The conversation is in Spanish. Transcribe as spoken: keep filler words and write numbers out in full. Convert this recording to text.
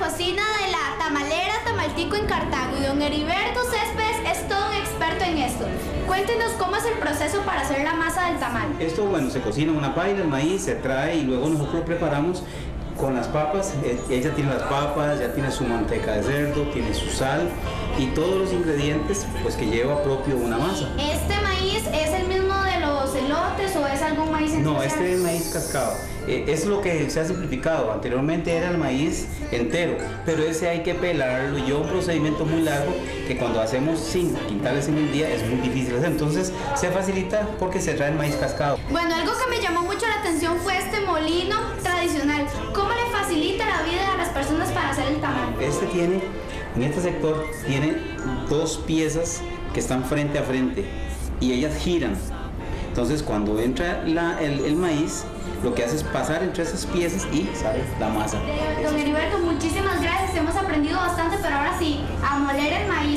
cocina de la tamalera Tamaltico en Cartago y don Heriberto Céspedes es todo un experto en esto. Cuéntenos cómo es el proceso para hacer la masa del tamal. Esto, bueno, se cocina en una paila, el maíz se trae y luego nosotros lo preparamos con las papas. Ella tiene las papas, ya tiene su manteca de cerdo, tiene su sal y todos los ingredientes pues que lleva propio una masa. ¿Este maíz es el mismo de los elotes o es algún maíz en No, especial? este es maíz cascado. Eh, es lo que se ha simplificado. Anteriormente era el maíz entero, pero ese hay que pelarlo y lleva un procedimiento muy largo que cuando hacemos cinco quintales en un día es muy difícil hacer. Entonces se facilita porque se trae el maíz cascado. Bueno, algo que me llamó mucho la atención fue este molino tradicional. ¿Cómo le facilita la vida a las personas para hacer el tamal? Este tiene, en este sector, tiene dos piezas que están frente a frente y ellas giran. Entonces cuando entra la, el, el maíz, lo que hace es pasar entre esas piezas y sale la masa. Don Heriberto, muchísimas gracias. Hemos aprendido bastante, pero ahora sí, a moler el maíz.